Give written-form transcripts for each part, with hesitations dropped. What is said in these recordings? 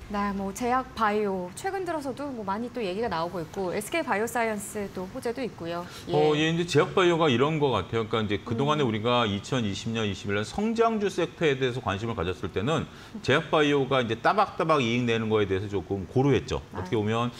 네, 뭐 제약 바이오 최근 들어서도 뭐 많이 또 얘기가 나오고 있고 SK 바이오사이언스 또 호재도 있고요. 예. 예, 이제 제약 바이오가 이런 것 같아요. 그러니까 이제 그동안에 우리가 2020년, 21년 성장주 섹터에 대해서 관심을 가졌을 때는 제약 바이오가 이제 따박따박 이익 내는 거에 대해서 조금 고루했죠. 어떻게 보면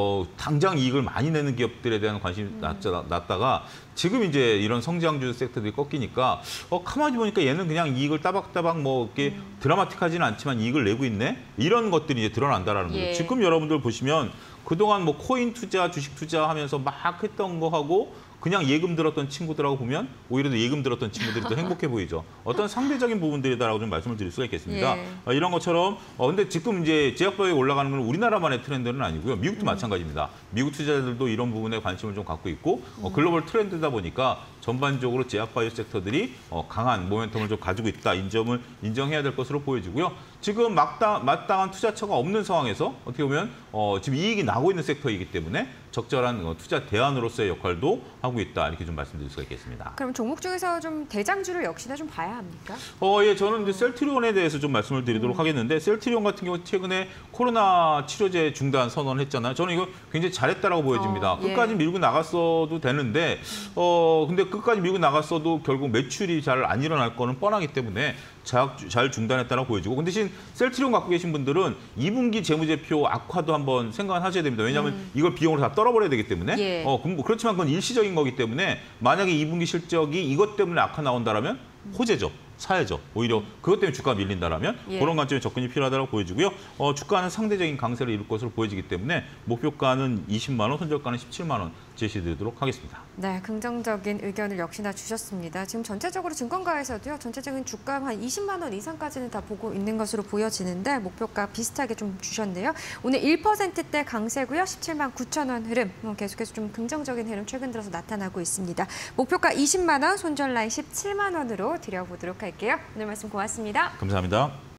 당장 이익을 많이 내는 기업들에 대한 관심이 낮다가 지금 이제 이런 성장주 섹터들이 꺾이니까 가만히 보니까 얘는 그냥 이익을 따박따박 뭐 이렇게 드라마틱하지는 않지만 이익을 내고 있네. 이런 것들이 이제 드러난다라는 거죠. 예. 지금 여러분들 보시면 그동안 뭐 코인 투자, 주식 투자하면서 막 했던 거 하고 그냥 예금 들었던 친구들하고 보면 오히려 더 예금 들었던 친구들이 더 행복해 보이죠. 어떤 상대적인 부분들이다라고 좀 말씀을 드릴 수가 있겠습니다. 예. 이런 것처럼 근데 지금 이제 제약바이오에 올라가는 건 우리나라만의 트렌드는 아니고요. 미국도 마찬가지입니다. 미국 투자자들도 이런 부분에 관심을 좀 갖고 있고 글로벌 트렌드다 보니까 전반적으로 제약바이오 섹터들이 강한 모멘텀을 좀 가지고 있다. 이 점을 인정해야 될 것으로 보여지고요. 지금 마땅한 투자처가 없는 상황에서 어떻게 보면 지금 이익이 나고 있는 섹터이기 때문에 적절한 투자 대안으로서의 역할도 하고 있다. 이렇게 좀 말씀드릴 수가 있겠습니다. 그럼 종목 중에서 좀 대장주를 역시나 좀 봐야 합니까? 예, 저는 이제 셀트리온에 대해서 좀 말씀을 드리도록 하겠는데 셀트리온 같은 경우 최근에 코로나 치료제 중단 선언을 했잖아요. 저는 이거 굉장히 잘했다라고 보여집니다. 예. 끝까지 밀고 나갔어도 되는데 근데 끝까지 밀고 나갔어도 결국 매출이 잘 안 일어날 거는 뻔하기 때문에 잘 중단했다라고 보여지고 근데 대신 셀트리온 갖고 계신 분들은 2분기 재무제표 악화도 한번 생각을 하셔야 됩니다. 왜냐하면 이걸 비용으로 다 떨어버려야 되기 때문에 예. 그렇지만 그건 일시적인 거기 때문에 만약에 2분기 실적이 이것 때문에 악화 나온다라면 호재죠. 사야죠. 오히려 그것 때문에 주가가 밀린다라면 예. 그런 관점에 접근이 필요하다고 보여지고요. 주가는 상대적인 강세를 이룰 것으로 보여지기 때문에 목표가는 20만 원, 손절가는 17만 원 제시드리도록 하겠습니다. 네, 긍정적인 의견을 역시나 주셨습니다. 지금 전체적으로 증권가에서도요. 전체적인 주가 한 20만 원 이상까지는 다 보고 있는 것으로 보여지는데 목표가 비슷하게 좀 주셨네요. 오늘 1%대 강세고요. 17만 9천 원 흐름. 계속해서 좀 긍정적인 흐름 최근 들어서 나타나고 있습니다. 목표가 20만 원, 손절 라인 17만 원으로 드려보도록 할게요. 오늘 말씀 고맙습니다. 감사합니다.